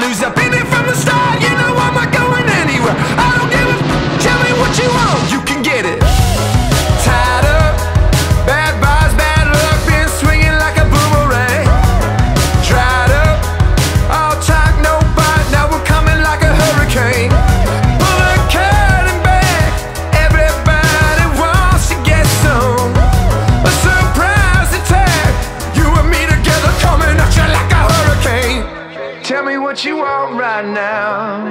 lose. I've been here from the start, you know I'm not going anywhere. I don't give a tell me what you want, you can get it. Tied up, bad vibes, bad luck, been swinging like a boomerang. Dried up, all talk, no bite, now we're coming like a hurricane. Pull the curtain back, everybody wants to get some. A surprise attack, you and me together coming at you like a hurricane. Tell me what you want right now.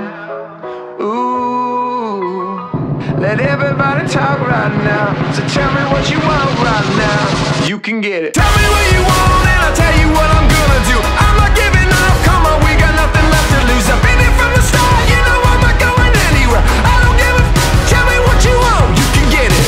Ooh, let everybody talk right now. So tell me what you want right now, you can get it. Tell me what you want and I'll tell you what I'm gonna do. I'm not giving up, come on, we got nothing left to lose. I've been here from the start, you know I'm not going anywhere. I don't give a tell me what you want, you can get it.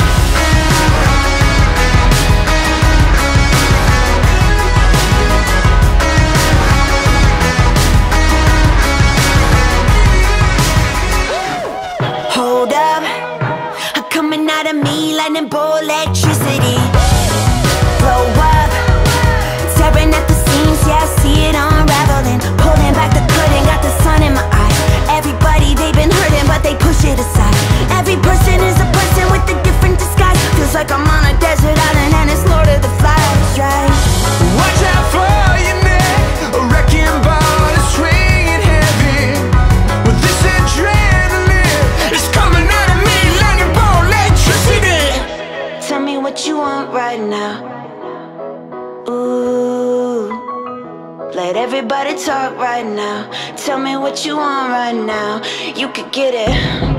Hold up, coming out of me, lightning bolt electricity. Blow up, tearing at the seams, yeah, I see it unraveling. Pulling back the curtain, got the sun in my eye. Everybody, they've been hurting, but they push it aside. Every person is a person with a different disguise. Feels like I'm on a desert island and it's Lord of the Flies, right? Watch out for your neck, a wrecking ball is swinging heavy. With this adrenaline, it's coming out of me, lightning bolt electricity. Tell me what you want right now. Ooh, let everybody talk right now. Tell me what you want right now, you could get it.